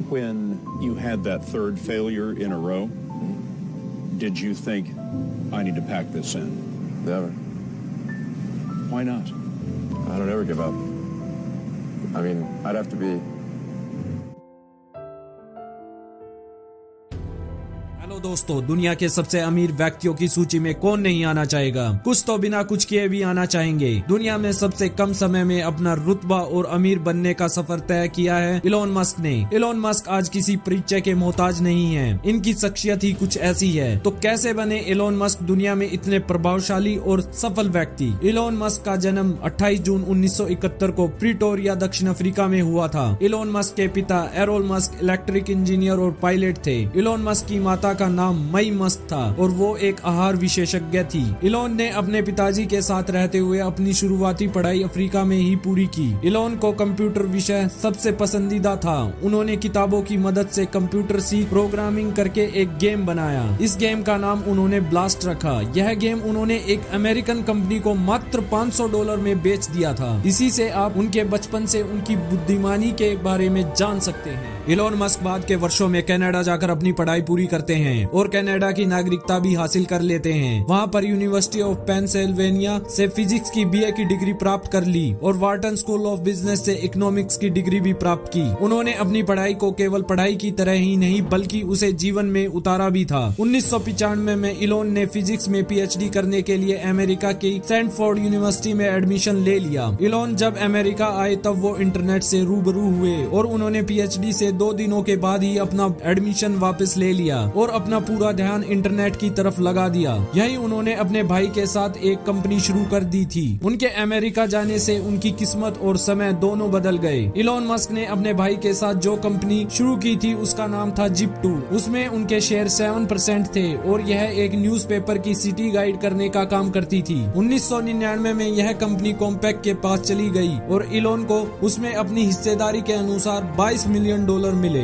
When you had that third failure in a row, did you think, I need to pack this in? Never. Why not? I don't ever give up. I mean, I'd have to be... hello दोस्तों, दुनिया के सबसे अमीर व्यक्तियों की सूची में कौन नहीं आना चाहेगा। कुछ तो बिना कुछ किए भी आना चाहेंगे। दुनिया में सबसे कम समय में अपना रुतबा और अमीर बनने का सफर तय किया है इलोन मस्क ने। इलोन मस्क आज किसी परिचय के मोहताज नहीं है, इनकी शख्सियत ही कुछ ऐसी है। तो कैसे बने इलोन मस्क दुनिया में इतने प्रभावशाली और सफल व्यक्ति। इलोन मस्क का जन्म 28 जून 1971 को प्रिटोरिया दक्षिण अफ्रीका में हुआ था। इलोन मस्क के पिता एरोल मस्क इलेक्ट्रिक इंजीनियर और पायलट थे। इलोन मस्क की माता का नाम मई मस्क था और वो एक आहार विशेषज्ञ थी। इलोन ने अपने पिताजी के साथ रहते हुए अपनी शुरुआती पढ़ाई अफ्रीका में ही पूरी की। इलोन को कंप्यूटर विषय सबसे पसंदीदा था। उन्होंने किताबों की मदद से कंप्यूटर सीख प्रोग्रामिंग करके एक गेम बनाया। इस गेम का नाम उन्होंने ब्लास्ट रखा। यह गेम उन्होंने एक अमेरिकन कंपनी को मात्र $500 में बेच दिया था। इसी से आप उनके बचपन से उनकी बुद्धिमानी के बारे में जान सकते हैं। इलोन मस्क बाद के वर्षों में कनाडा जाकर अपनी पढ़ाई पूरी करते हैं और कनाडा की नागरिकता भी हासिल कर लेते हैं। वहाँ पर यूनिवर्सिटी ऑफ पेंसिल्वेनिया से फिजिक्स की बीए की डिग्री प्राप्त कर ली और वार्टन स्कूल ऑफ बिजनेस से इकोनॉमिक्स की डिग्री भी प्राप्त की। उन्होंने अपनी पढ़ाई को केवल पढ़ाई की तरह ही नहीं बल्कि उसे जीवन में उतारा भी था। 1995 में इलोन ने फिजिक्स में पीएचडी करने के लिए अमेरिका की स्टैनफोर्ड यूनिवर्सिटी में एडमिशन ले लिया। इलोन जब अमेरिका आए तब वो इंटरनेट से रूबरू हुए और उन्होंने पीएचडी से 2 दिनों के बाद ही अपना एडमिशन वापस ले लिया और अपना पूरा ध्यान इंटरनेट की तरफ लगा दिया। यही उन्होंने अपने भाई के साथ एक कंपनी शुरू कर दी थी। उनके अमेरिका जाने से उनकी किस्मत और समय दोनों बदल गए। इलोन मस्क ने अपने भाई के साथ जो कंपनी शुरू की थी उसका नाम था जिप2। उसमें उनके शेयर 7% थे और यह एक न्यूज़पेपर की सिटी गाइड करने का काम करती थी। 1999 में यह कंपनी कॉम्पैक्ट के पास चली गई और इलोन को उसमें अपनी हिस्सेदारी के अनुसार $22 मिलियन मिले।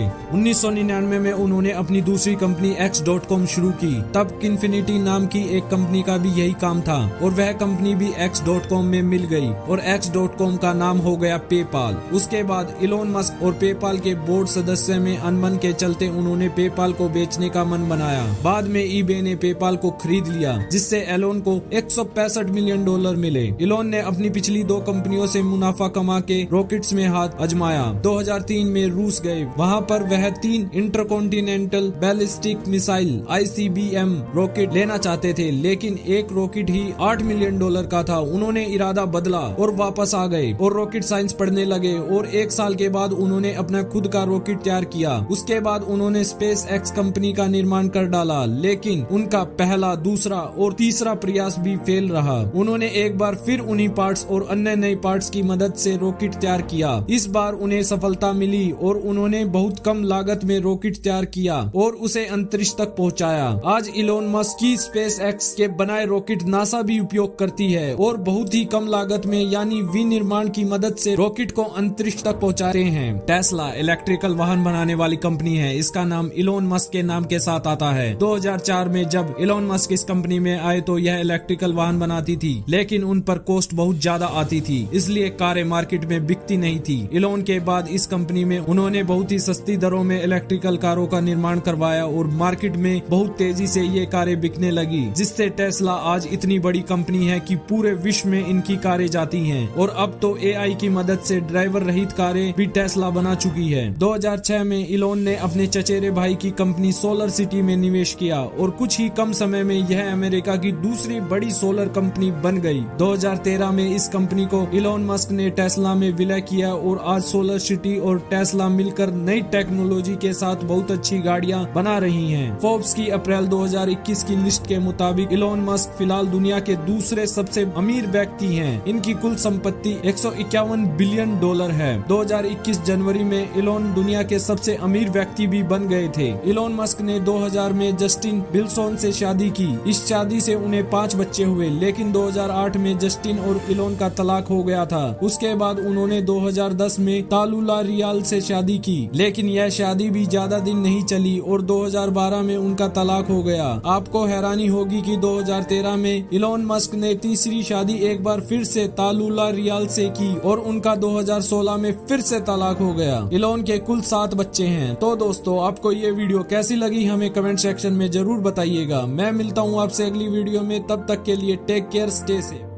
1999 में उन्होंने अपनी दूसरी कंपनी X.com शुरू की। तब किन्फिनिटी नाम की एक कंपनी का भी यही काम था और वह कंपनी भी X.com में मिल गई और X.com का नाम हो गया पेपाल। उसके बाद इलोन मस्क और पेपाल के बोर्ड सदस्य में अनबन के चलते उन्होंने पेपाल को बेचने का मन बनाया। बाद में eBay ने पेपाल को खरीद लिया जिससे इलोन को $165 मिलियन मिले। इलोन ने अपनी पिछली 2 कंपनियों से मुनाफा कमा के रॉकेट्स में हाथ आजमाया। 2003 में रूस गए। वहाँ पर वह 3 intercontinental ballistic missile ICBM rocket लेना चाहते थे, लेकिन एक रॉकेट ही $8 मिलियन का था। उन्होंने इरादा बदला और वापस आ गए और रॉकेट साइंस पढ़ने लगे और 1 साल के बाद उन्होंने अपना खुद का रॉकेट तैयार किया। उसके बाद उन्होंने SpaceX कंपनी का निर्माण कर डाला, लेकिन उनका पहला, दूसरा और तीसरा प्रयास भी फेल रहा। उन्होंने एक बार फिर उन्हीं पार्ट्स और अन्य नए पार्ट्स की मदद से रॉकेट तैयार किया। इस बार उन्हें सफलता मिली और उन्होंने बहुत कम लागत में रॉकेट तैयार किया और उसे अंतरिक्ष तक पहुंचाया। आज इलोन मस्क की SpaceX के बनाए रॉकेट नासा भी उपयोग करती है और बहुत ही कम लागत में यानी विनिर्माण की मदद से रॉकेट को अंतरिक्ष तक पहुंचाते हैं। टेस्ला इलेक्ट्रिकल वाहन बनाने वाली कंपनी है। इसका नाम इलोन मस्क के नाम के साथ आता है। 2004 में जब इलोन मस्क इस कंपनी में आए तो यह इलेक्ट्रिकल वाहन बनाती थी, लेकिन उन पर कॉस्ट बहुत ज्यादा आती थी, इसलिए कारें मार्केट में बिकती नहीं थी। इलोन के बाद इस कंपनी में उन्होंने बहुत ही सस्ती दरों में इलेक्ट्रिकल कारों का निर्माण करवाया और मार्केट में बहुत तेजी से ये कारें बिकने लगी, जिससे टेस्ला आज इतनी बड़ी कंपनी है कि पूरे विश्व में इनकी कारें जाती हैं और अब तो AI की मदद से ड्राइवर रहित कारें भी टेस्ला बना चुकी है। 2006 में इलोन ने अपने चचेरे भाई की कंपनी सोलर सिटी में निवेश किया और कुछ ही कम समय में यह अमेरिका की दूसरी बड़ी सोलर कंपनी बन गई। 2013 में इस कंपनी को इलोन मस्क ने टेस्ला में विलय किया और आज सोलर सिटी और टेस्ला मिलकर नई टेक्नोलॉजी के साथ बहुत अच्छी गाड़ियां बना रही हैं। फोर्ब्स की अप्रैल 2021 की लिस्ट के मुताबिक इलोन मस्क फिलहाल दुनिया के दूसरे सबसे अमीर व्यक्ति हैं। इनकी कुल संपत्ति $151 बिलियन है। 2021 जनवरी में इलोन दुनिया के सबसे अमीर व्यक्ति भी बन गए थे। इलोन मस्क ने 2000 में जस्टिन बिल्सोन से शादी की। इस शादी से उन्हें 5 बच्चे हुए, लेकिन 2008 में जस्टिन और इलोन का तलाक हो गया था। उसके बाद उन्होंने 2010 में तालुला रियाल से शादी की, लेकिन यह शादी भी ज्यादा दिन नहीं चली और 2012 2012 में उनका तलाक हो गया। आपको हैरानी होगी कि 2013 में इलॉन मस्क ने तीसरी शादी एक बार फिर से तालुला रियाल से की और उनका 2016 में फिर से तलाक हो गया। इलॉन के कुल 7 बच्चे हैं। तो दोस्तों, आपको ये वीडियो कैसी लगी हमें कमेंट सेक्शन में जरूर बताइएगा। मैं मिलता हूँ आपसे अगली वीडियो में, तब तक के लिए टेक केयर, स्टे सेफ।